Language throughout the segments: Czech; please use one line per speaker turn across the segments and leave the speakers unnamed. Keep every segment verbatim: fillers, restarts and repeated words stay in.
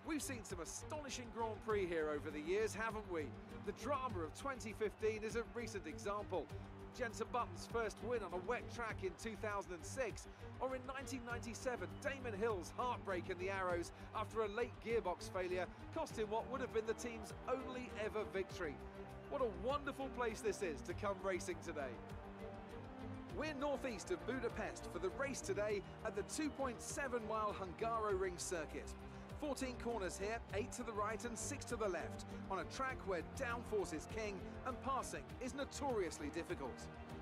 We've seen some astonishing Grand Prix here over the years, haven't we? The drama of twenty fifteen is a recent example. Jenson Button's first win on a wet track in two thousand six, or in nineteen ninety-seven, Damon Hill's heartbreak in the Arrows after a late gearbox failure cost him what would have been the team's only ever victory. What a wonderful place this is to come racing today. We're northeast of Budapest for the race today at the two point seven mile Hungaroring circuit. fourteen corners here, eight to the right and six to the left, on a track where downforce is king and passing is notoriously difficult.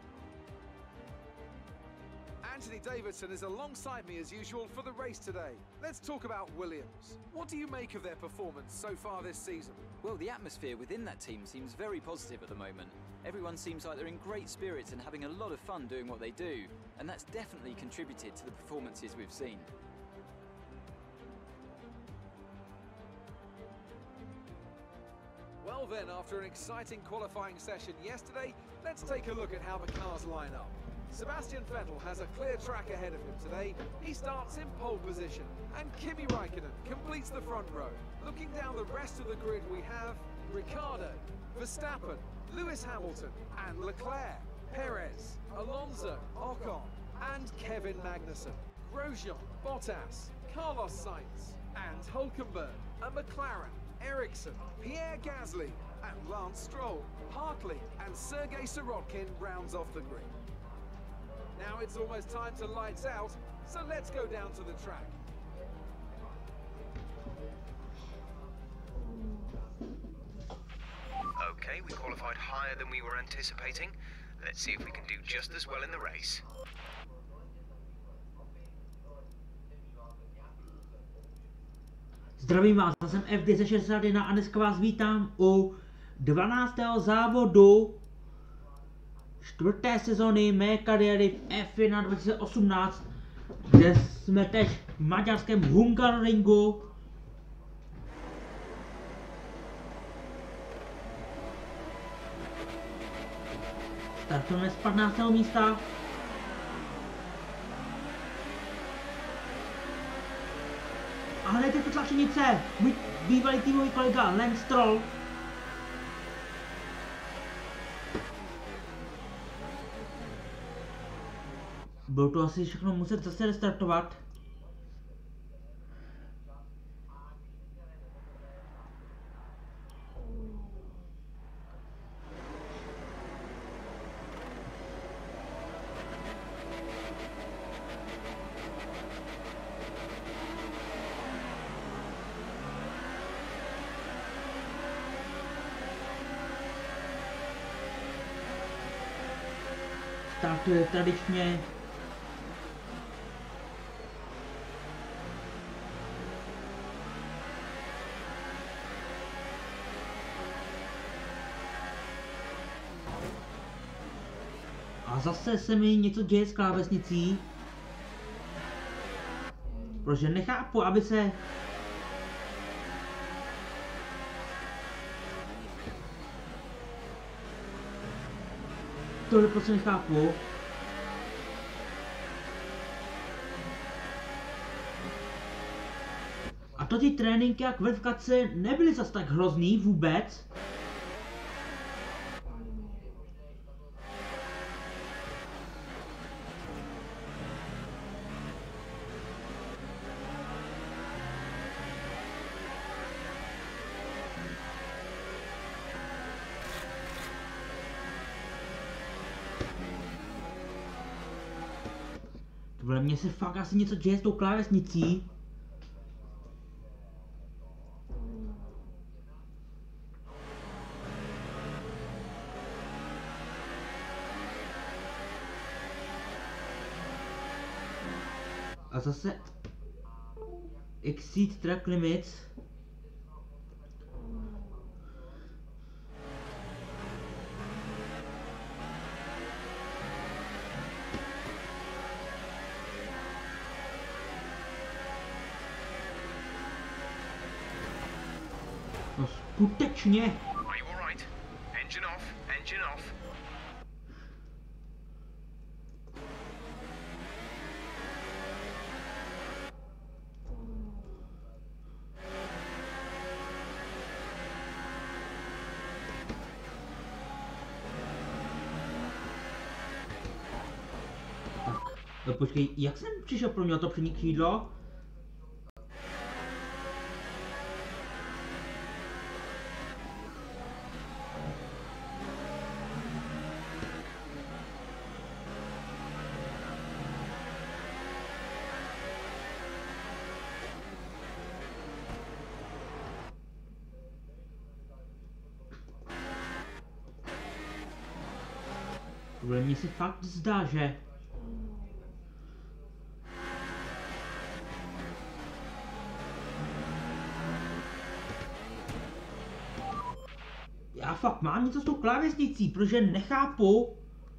Anthony Davidson is alongside me as usual for the race today. Let's talk about Williams. What do you make of their performance so far this season?
Well, the atmosphere within that team seems very positive at the moment. Everyone seems like they're in great spirits and having a lot of fun doing what they do, and that's definitely contributed to the performances we've seen.
Well then, after an exciting qualifying session yesterday, let's take a look at how the cars line up. Sebastian Vettel has a clear track ahead of him today. He starts in pole position, and Kimi Raikkonen completes the front row. Looking down the rest of the grid, we have Ricciardo, Verstappen, Lewis Hamilton, and Leclerc, Perez, Alonso, Ocon, and Kevin Magnussen, Grosjean, Bottas, Carlos Sainz, and Hülkenberg, and McLaren, Ericsson, Pierre Gasly, and Lance Stroll. Hartley and Sergei Sirotkin rounds off the grid. Now it's almost time to lights out, so let's go down to the track.
Okay, we qualified higher than we were anticipating. Let's see if we can do just as well in the race.
Zdravím vás, já jsem F deset šedesát jedna a dneska vás vítám u dvanáctého závodu čtvrté sezony mé kariéry v F jedna dva tisíce osmnáct, kde jsme teď v maďarském Hungaroringu. Startujeme z patnáctého místa. A hned je to tlačenice, můj bývalý týmový kolega Lance Stroll. Bylo to asi všechno muset zase restartovat. Startuje tradičně a zase se mi něco děje s klávesnicí, protože nechápu, aby se tohle prostě nechápu. A to ty tréninky a kvalifikace nebyly zas tak hrozný vůbec. Tohle mně se fakt asi něco děje s tou klávesnicí. A zase exceed track limits. No skutečně.
Are you all right? Engine off, engine off.
počkej, jak jsem přišel pro mě to přední křídlo? Mně se fakt zdá, že... Já fakt mám něco s tou klávesnicí, protože nechápu...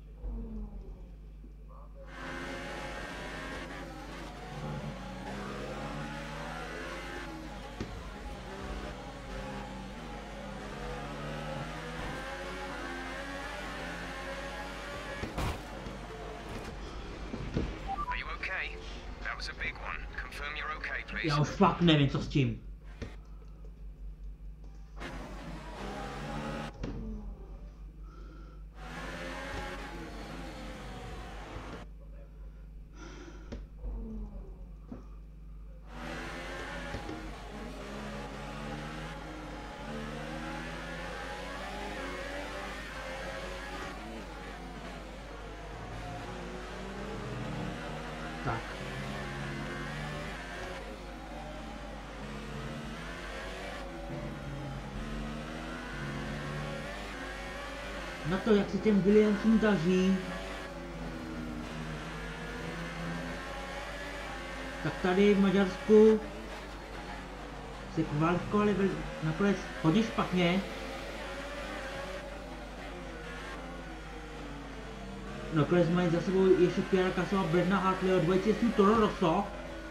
Já už fakt nevím, co s tím. Tak. Na to, jak se těm Williamsům daří, tak tady v Maďarsku se kvalifikovali nakonec hodně špatně. Nakonec mají za sebou ještě Pierre Gaslyho a Brendana Hartleyho, dvojici s Toro Rosso.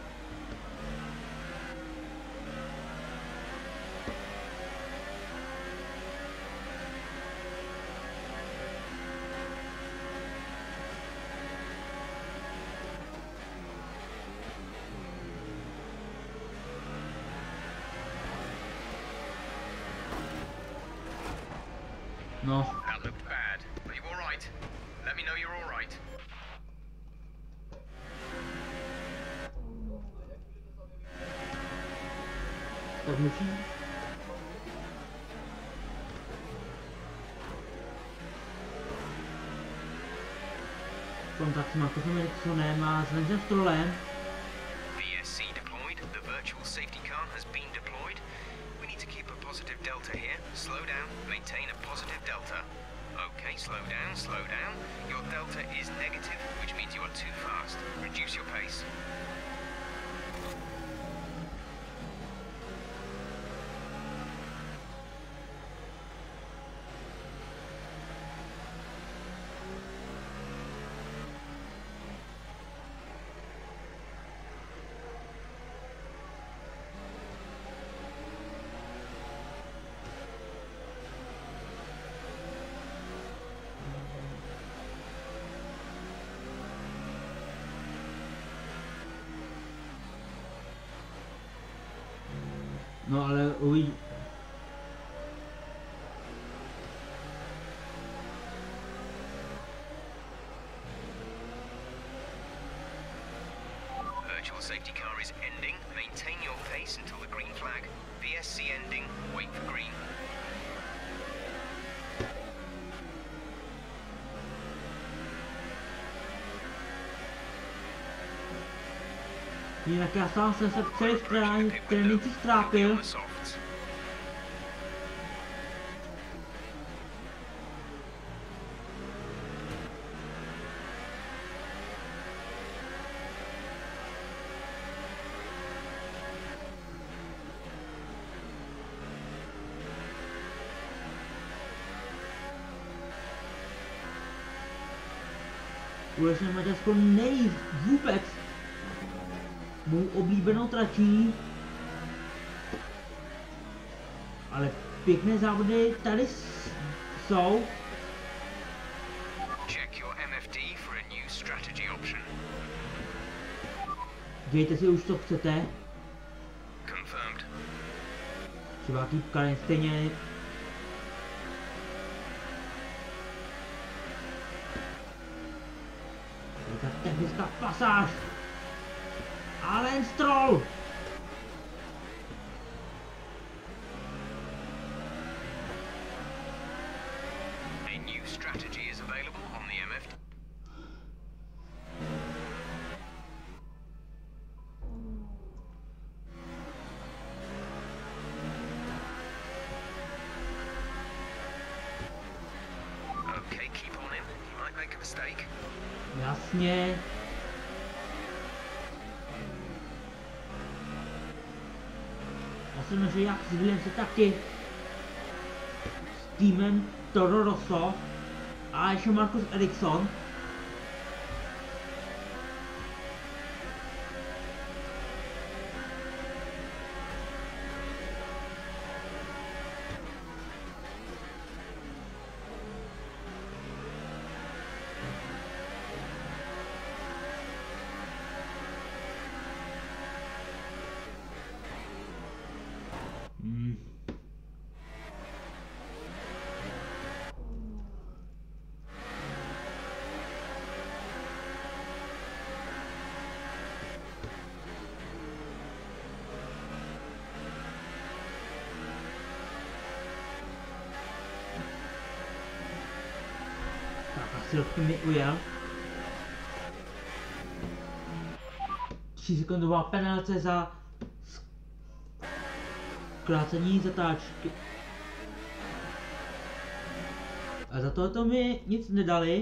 No.
That looked bad. Are you all right? Let me know you're all right.
Tak musí. Kontakt s Markusem Ericssonem a s Lenzem Strollem.
V S C deployed. The virtual safety car has been deployed. We need to keep a positive delta here. Slow down. Maintain a positive delta. Okay, slow down, slow down. Your delta is negative, which means you are too fast. Reduce your pace.
No ale uvidí.
Virtual safety car is ending. Maintain your pace until the green flag. V S C ending. Wait for green.
Jinak já sám jsem se v celé tréninci strápil. Konečně Maďarsko nejí vůbec mou oblíbenou tratí, ale pěkné závody tady jsou.
Check your M F D for a new strategy option.
Dějte si už, co chcete.
Confirmed.
Třeba týpka je stejně. Ta Technická pasáž. Ale Stroll.
A new strategy is available on the M F D. Okay, keep on in. You might make a mistake.
Jasně. Já jsem že jak s Williamsem taky s týmem Toro Rosso a ještě Marcus Ericsson. Hmm. Tak a Silky mi ujel. tři sekundová penalce za zkrácení zatáčky. A za tohoto mi nic nedali.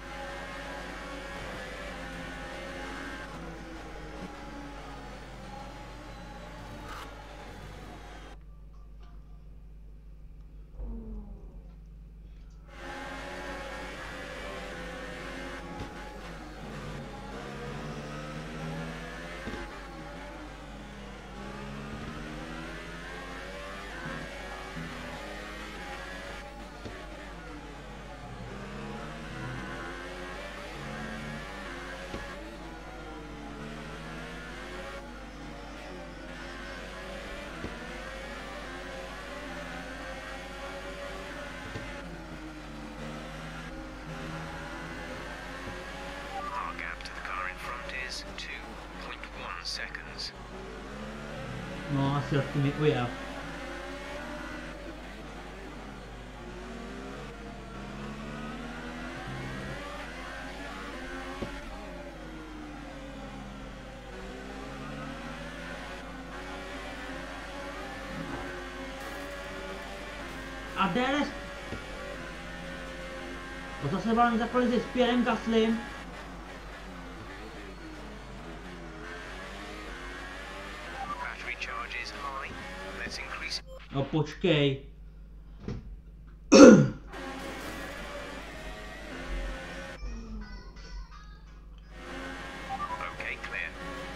Our gap to the car in front is two point one seconds.
No a Silky mi ujel. A D R S. O zase vám za kolizi s Pierrem Gaslym.
Battery charge is high. Let's increase.
No počkej.
Okay, clear.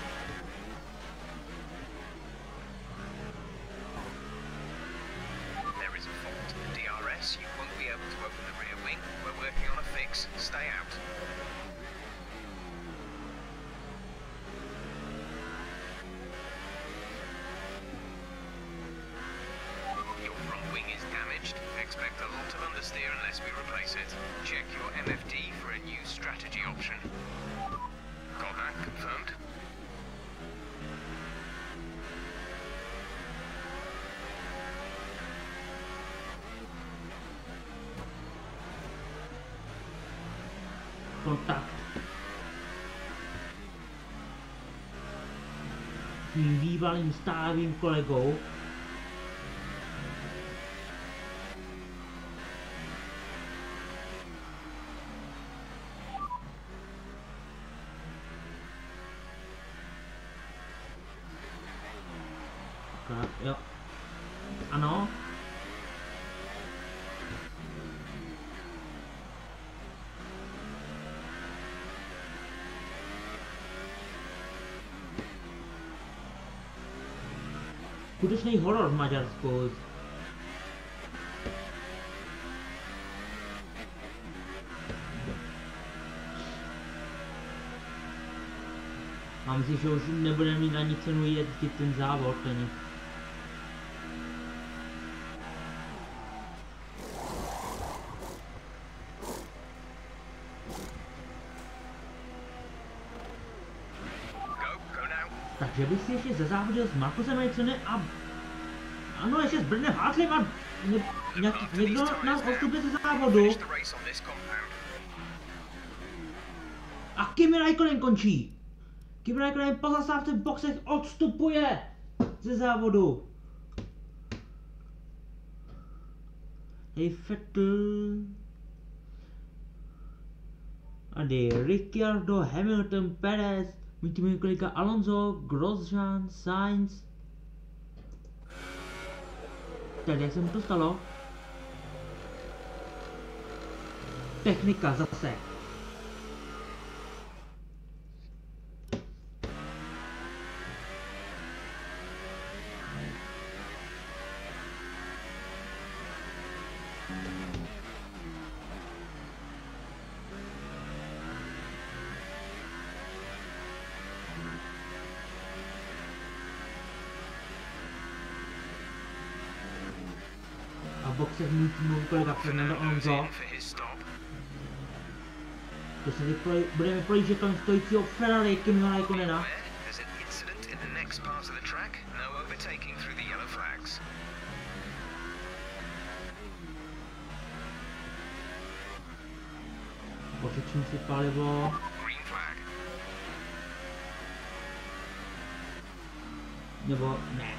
There is a fault in the D R S. You won't be able to open the rear wing. We're working on a fix. Stay out. Your front wing is damaged. Expect a lot of understeer unless we replace it. Check your M F D for a new strategy option. Got that confirmed?
Kontakt. Tím bývalým stálým kolegou. Tak, jo. Ano. Skutečný horor v Maďarsku. Mám si, že už nebude mít ani cenu jezdit ten závod ani. že by si ještě zazávodil s Markusem Ericssonem a... Ano, ještě s Brendem Hartlem a... Ne, nějak, někdo nás odstupuje ze závodu. A Kimi Räikkönen končí. Kimi Räikkönen po zastávce v boxech odstupuje ze závodu. Hej, Vettel. A jde Ricciardo, Hamilton, Perez, mít tím několika Alonso, Grosjean, Sainz. Tady jak se mu to stalo? Technika zase. Boxech mítíme kolega Fernando Alonso. To se teď budeme projíždět tam stojícího Ferrari Kimiho Räikkönena. Pořečím si palivo. Nebo ne.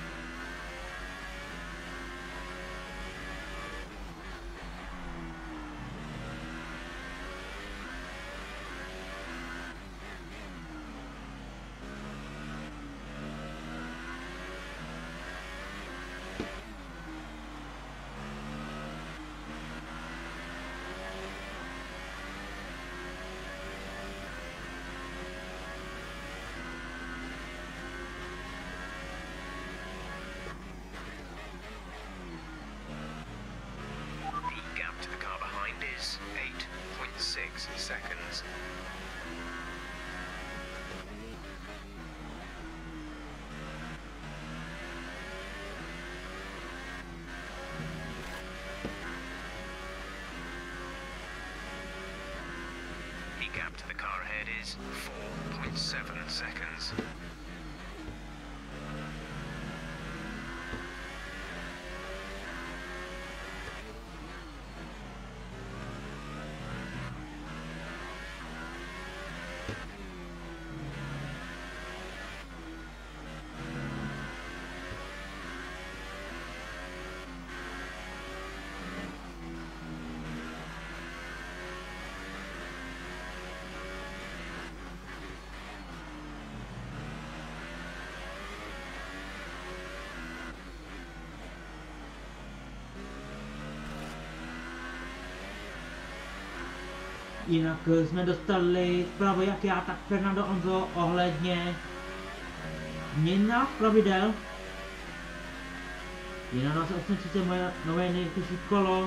Seconds. The gap to the car ahead is four point seven seconds.
Jinak jsme dostali zprávu jak já, tak Fernando Alonso ohledně měna pravidel. Je na nás osm třicet moje nové nejrychlejší kolo.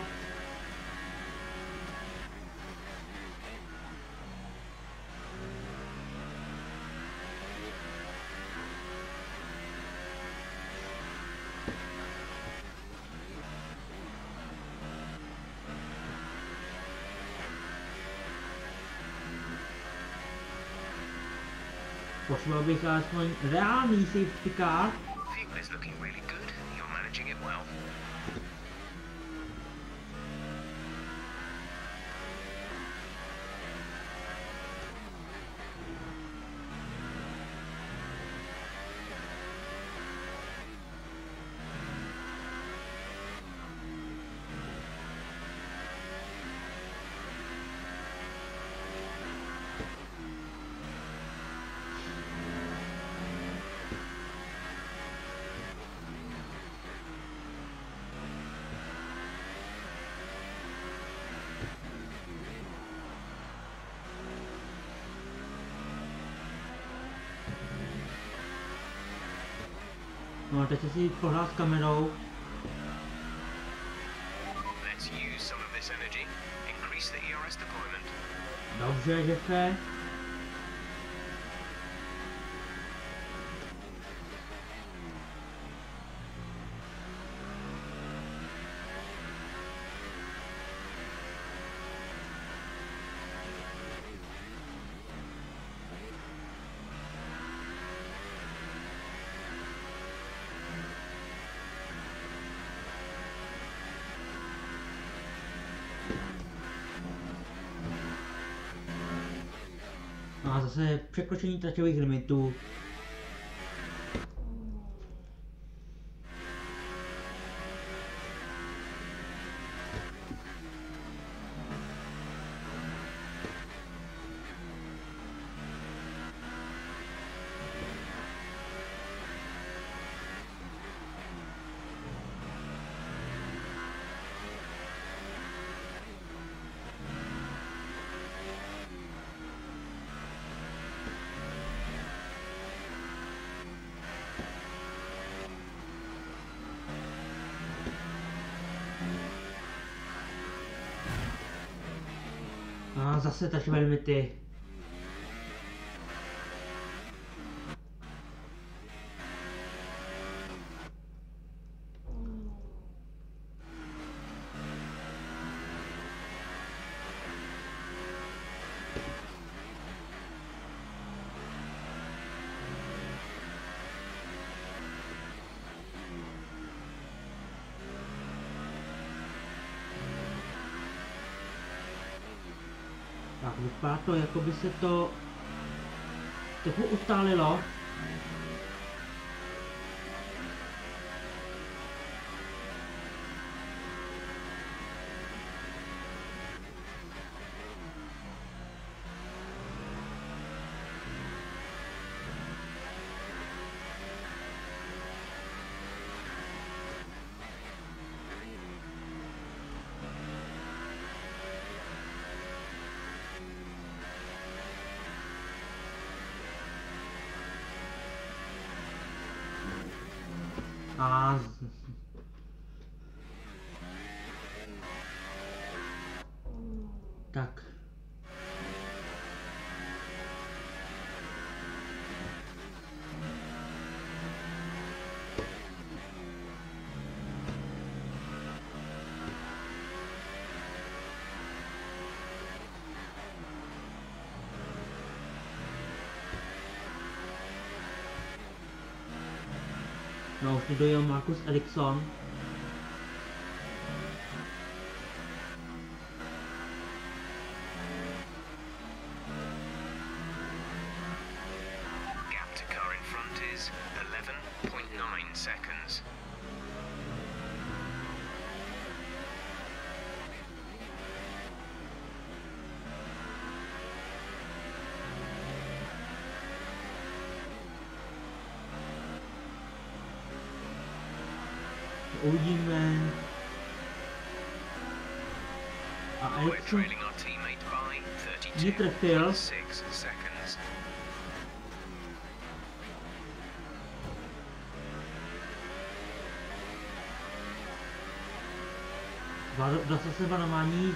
Pošlo bych aspoň reálný safety car. No, teď si pohrát s kamerou. Dobře, Jeffe. zase překročení traťových limitů. A zase traťové limity. Tak vypadá to, jako by se to trochu ustálilo. A tak. No, už dojel Marcus Ericsson.
Gap to car in front is eleven point nine seconds.
Uvidíme. A
We're
Ericsson
trailing our teammate by thirty-two
netrefil.
point six seconds.
Dostal se varování.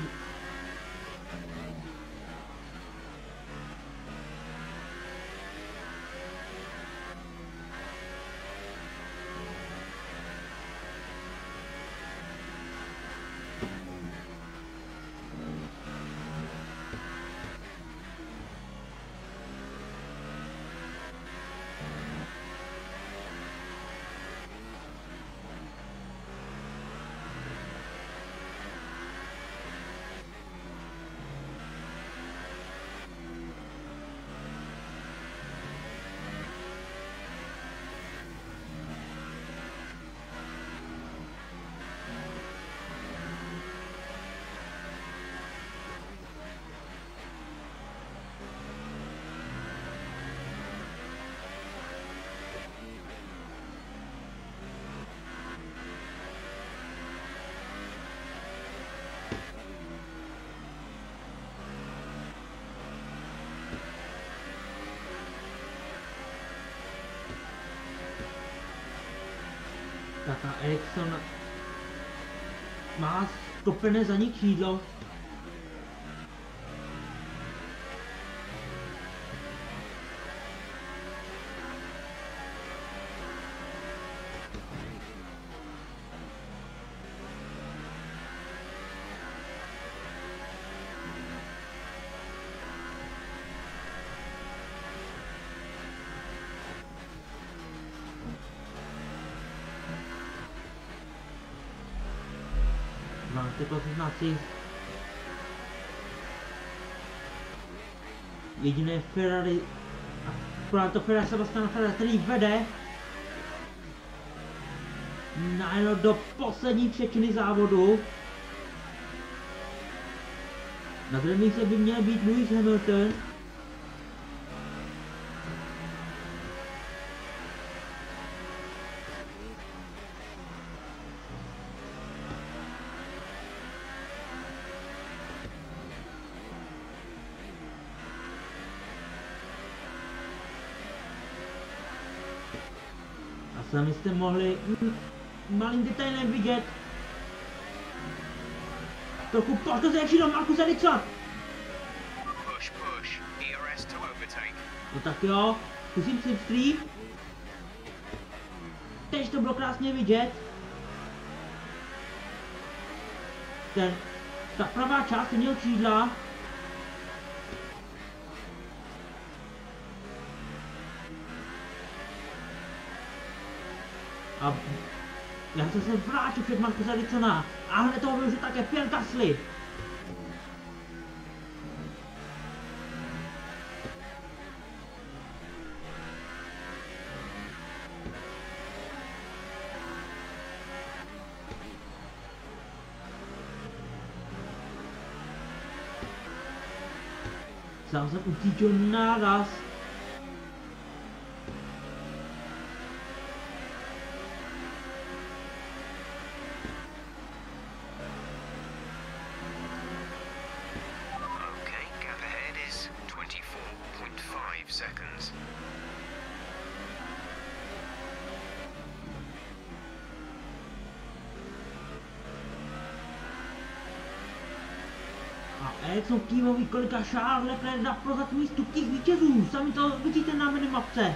Tak a Ericsson má stopené zadní křídlo. Máte pozici. Jediné Ferrari, akorát to Ferrari Sebastiana Ferrari, který vede najednou do poslední třetiny závodu. Na druhém místě by měl být Lewis Hamilton. A sami jste mohli mm, malým detailem vidět trochu poškození do Marcus Ericsson.
Push, push. E R S to overtake.
No tak jo, zkusím slipstream. Teď to bylo krásně vidět. Ten, ta pravá část měl křídla. A já jsem se vrátil před Marcusa Ericssona a hned toho využil také Pierre Gasly. Sám jsem utíčil náraz.
Seconds.
A Ericsson kývový kolika Charles Leclerc na prozat místu těch vítězů, sami to vidíte na minimapce.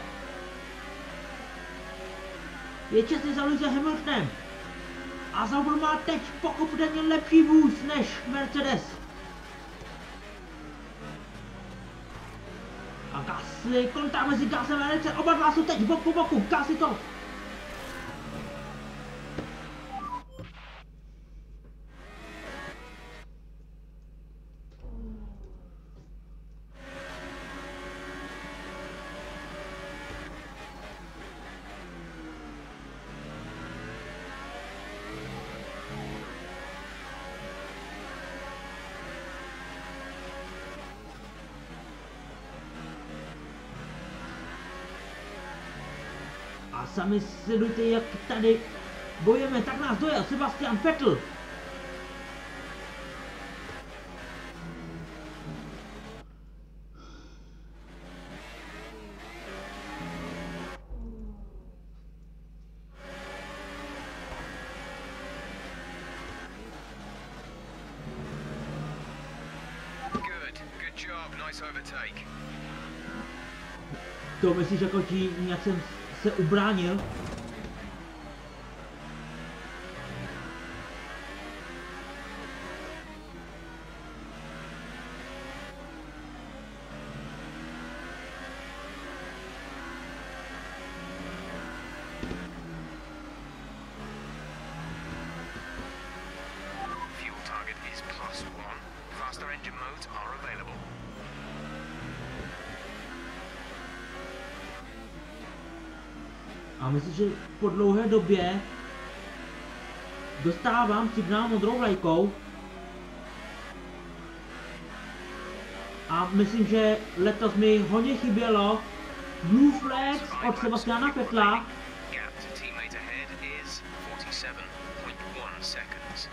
Je čestně za Lewisem Hamiltonem. A Sauber má teď pochopitelně lepší vůz než Mercedes. A Gasly, kontakt mezi Gaslem a Ericssonem, oba dva jsou teď bok po boku, Gasly to. A sami sledujte, jak tady bojujeme, tak nás dojel Sebastian Vettel.
Good, good job, nice overtake.
To myslíš, jako ti nějak jsem se ubránil?
Fuel target is plus one. Faster engine modes are available.
A myslím, že po dlouhé době dostávám signál modrou vlajkou. A myslím, že letos mi hodně chybělo Blue Flags od Sebastiana Vettela.
Gap to teammate ahead is forty-seven point one seconds.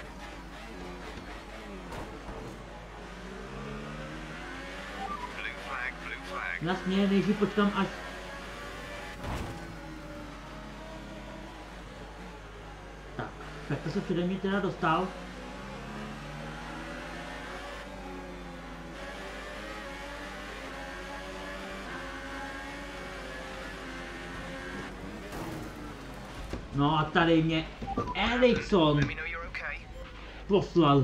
Blue flag, blue flag.
Vlastně nejdřív počkám až Vettel se přede mě teda dostal. No a tady mě Ericsson
Let me know you're okay.
poslal.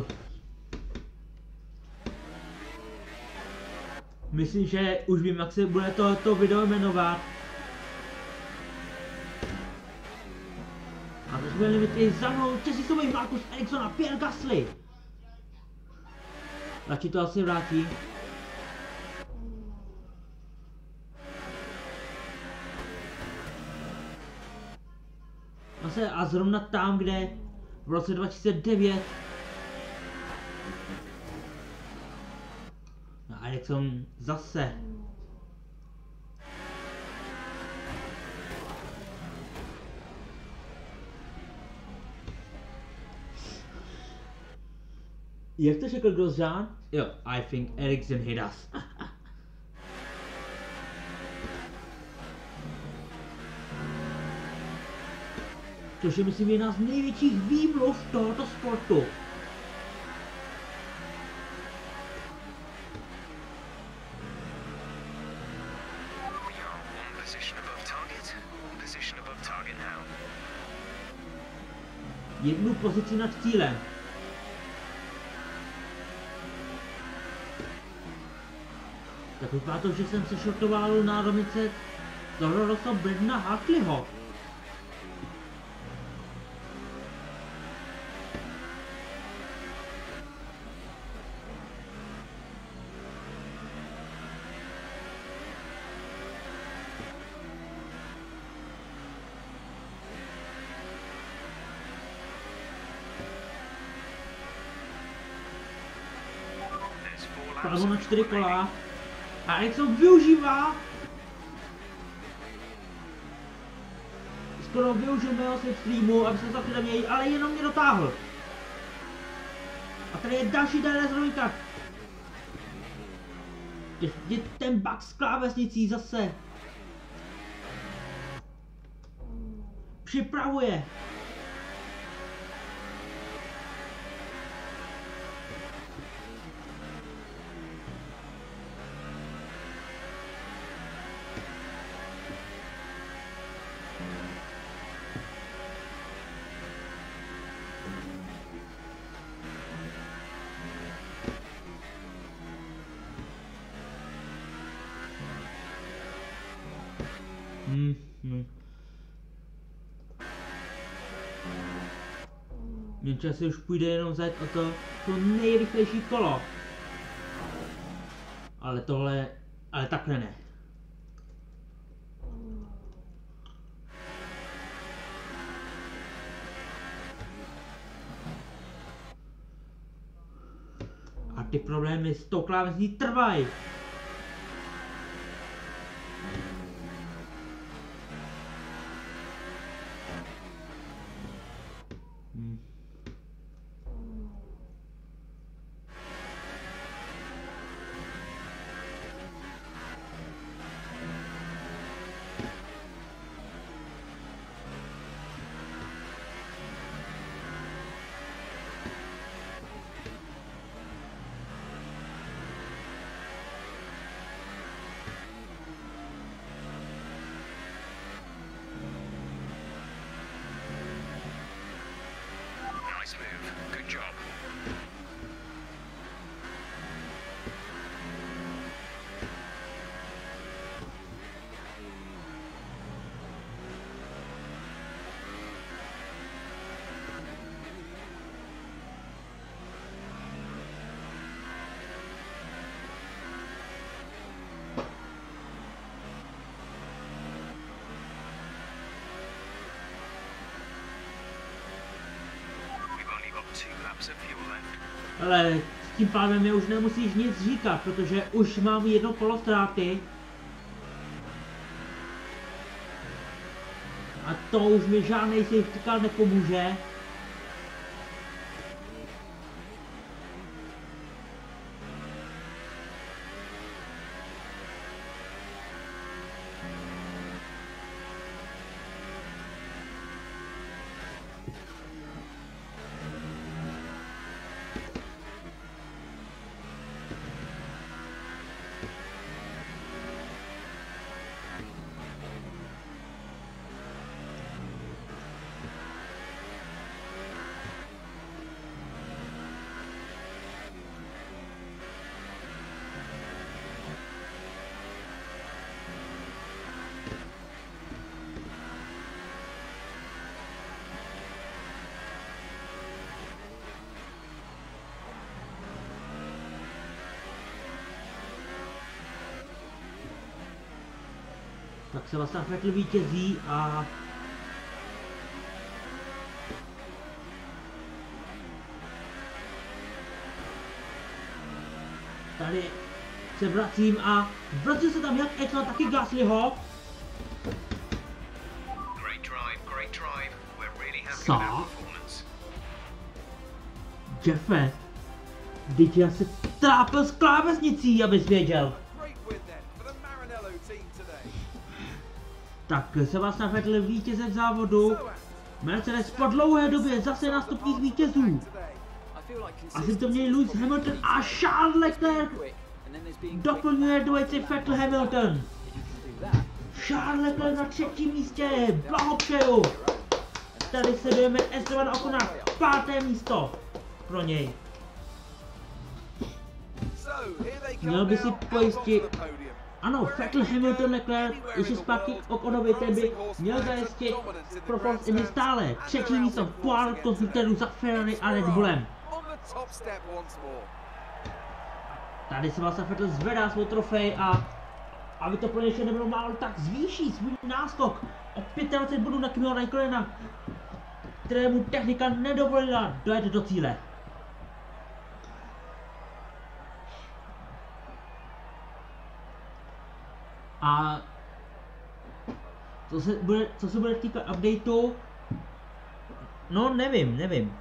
Myslím, že už vím, jak se bude tohoto video jmenovat. A teď byli limity za mnou těsícový Marcus Ericsson a Pierre Gasly. Radši to asi vrátí. Zase a zrovna tam, kde v roce dva tisíce devět no a jak jsem zase jak to řekl Grosjean? Jo, I think Ericsson hit us. Což je myslím jedna z největších výmluv tohoto sportu. Jednu pozici nad cílem. Tak vypadá to, že jsem se šortoval na rovnice Toro Rosso Brendana Hartleyho. Právo na čtyři kola. A Ericsson využívá. Skoro využil mého slipstreamu, aby se to na něj, ale jenom mě dotáhl. A tady je další D R S rovníka. Je ten bug s klávesnicí zase. Připravuje. Hmm, hmm. Jenže si už půjde jenom zajet o to, to nejrychlejší kolo. Ale tohle, ale takhle ne. A ty problémy s tou klávesní trvají. Ale s tím pádem mi už nemusíš nic říkat, protože už mám jedno kolo ztráty. A to už mi žádnej safety car nepomůže. Tak Sebastian Vettel vítězí a tady se vracím a vracím se tam jak Ekla, taky Gaslyho. Co? Jeffe, teď já se trápil s klávesnicí, abys věděl. Tak Sebastian Vettel vítězem závodu. Mercedes po dlouhé době zase na stupních vítězů. Asi to měli Lewis Hamilton a Charles Leclerc. Doplňuje dvojici Vettel Hamilton. Charles Leclerc na třetím místě. Blahopřeju. Tady se dojeme Esteban Ocon, páté místo pro něj. Měl by si pojistit. Ano, Vettel, Hamilton, Leclerc, ještě zpátky Oconovi, ten by měl zajistit pro Force Indy stále třetí místo v poháru konstruktorů za Ferrari a Red Bullem. Tady se vlastně Vettel zvedá svou trofej a aby to pro ně ještě nebylo málo, tak zvýší svůj náskok o dvacet pět bodů na Kimiho Räikkönena, kterému technika nedovolila dojet do cíle. A co se bude, co se bude týkat updateu, no nevím, nevím.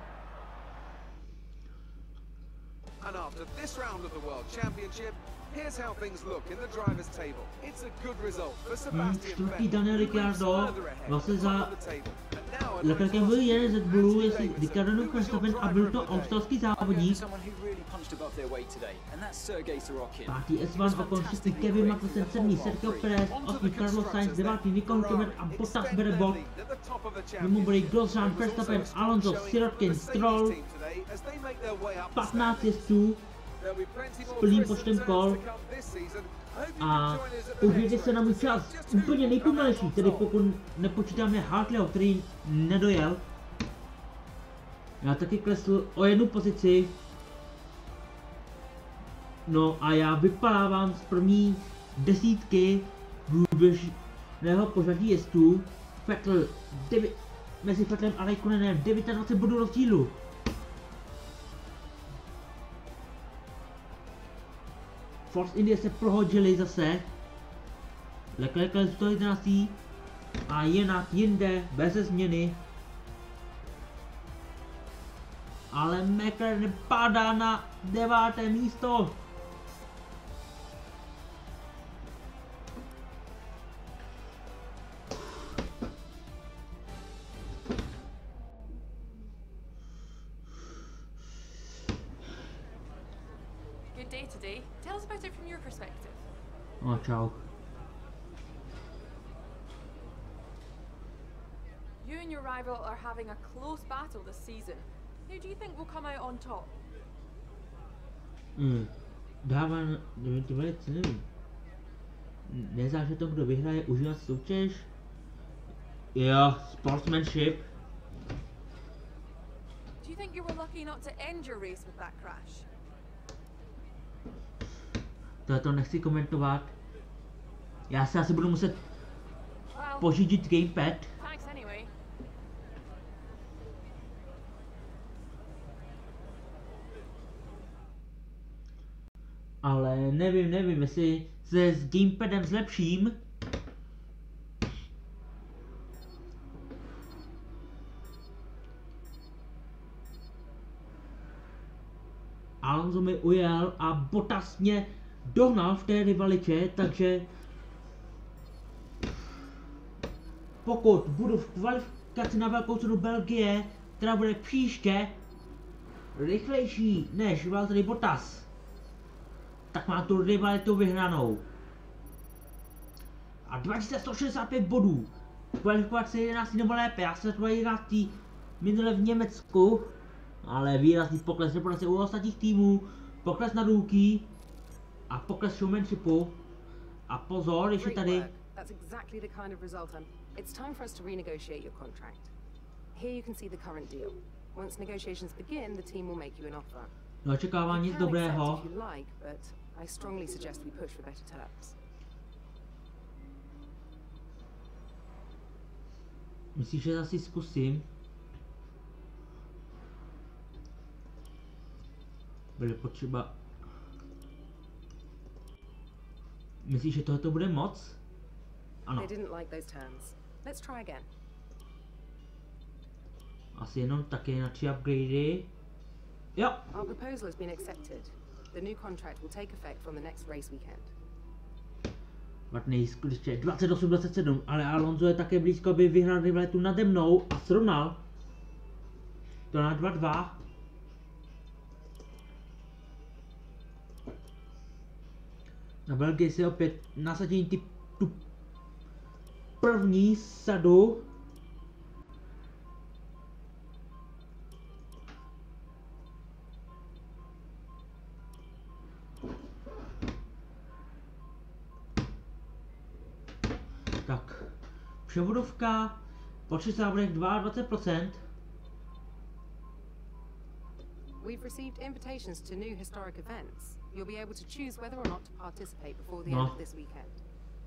And after this round of the World Championship, here's how things look in the drivers' table. It's a good result for Sebastian Vettel.
Daniel Ricciardo vlastně za Leclercem byl jeden z Red Bullů, jestli Ricciardo Verstappen a byl to australský závodník. Pátý Esteban Ocon, šestý Kevin Magnussen, sedmý Sergio Perez, osmý Carlos Sainz, devátý Nico Hülkenberg a Bottas bere bod. Mimo byli Grosjean, Verstappen, Alonso, Sirotkin, Stroll. patnáct jezdců s plným počtem kol a užijte se na můj čas, úplně nejpomalejší, tedy pokud nepočítáme Hartleyho, který nedojel. Já taky klesl o jednu pozici. No a já vypadávám z první desítky průběžného pořadí jezdců. Vettel, mezi Vettelem a Räikkönenem dvacet devět bodů rozdílu. Force India se prohodili zase. Leclerc sto jedenáct a jinak jinde bez změny. Ale McLaren padá na deváté místo.
Good day today. Tell us about it from your perspective.
Oh, ciao.
You and your rival are having a close battle this season. Who do you think will come out on top?
Hmm. Dává, ty velice nevím. Nezáleží to, kdo vyhraje, užívat soutěž. Jo, sportsmanship.
Do you think you were lucky not to end your race with that crash?
To to nechci komentovat. Já si asi budu muset
Well,
pořídit gamepad.
thanks anyway.
Ale nevím, nevím, jestli se s gamepadem zlepším. Alonso mi ujel a Bottas mě dohnal v té rivalitě, takže pokud budu v kvalifikaci na velkou cenu Belgie, která bude příště rychlejší než Valtteri Bottas, tak má tu rivalitu vyhranou. A dva tisíce sto šedesát pět bodů. Kvalifikovat se jedenáctý nebo lépe, já se to jedenáctý minule v Německu, ale výrazný pokles reputace u ostatních týmů, pokles na rookie a pokles showmanshipu. A pozor, ještě tady.
That's exactly the kind of result I'm... It's time for us to renegotiate your contract. Here you can see the current deal. Once negotiations begin, the team will make you an offer.
Neočekává nic
You can
dobrého.
accept if you like, but I strongly suggest we push for better terms.
Myslíš, že asi zkusím? Bude potřeba Myslíš, že tohle bude moc? Ano.
They didn't like those terms. Let's try again.
Asi jenom také na tři upgradey. Jo.
Our proposal has been accepted. The new contract will take effect from the next race weekend.
Vatný skutečně dvacet osm dvacet sedm, ale Alonso je také blízko, aby vyhrál rivalitu nade mnou a srovnal to na dva dva. Na Belgii si opět nasadění ty, tu první sadu. Tak, převodovka po třech závodech dvacet dva procent.
We've received invitations to new historic events. You'll be able to choose whether or not to participate before the
No.
end of this weekend.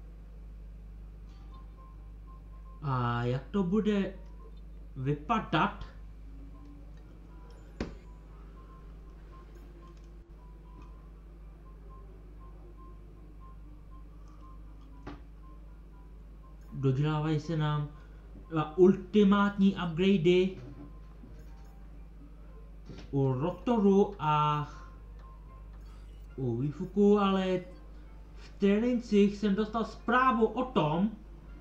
A jak to bude vypadat? Dodělávají se nám ultimátní upgradey u rotoru a u výfuku, ale v trénincích jsem dostal zprávu o tom,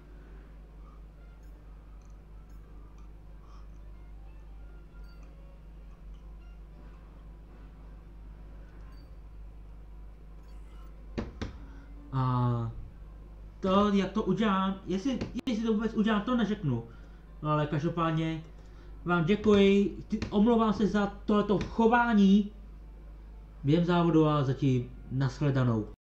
a to, jak to udělám, jestli, jestli to vůbec udělám, to neřeknu. No ale každopádně vám děkuji, omlouvám se za tohleto chování během závodu a zatím nashledanou.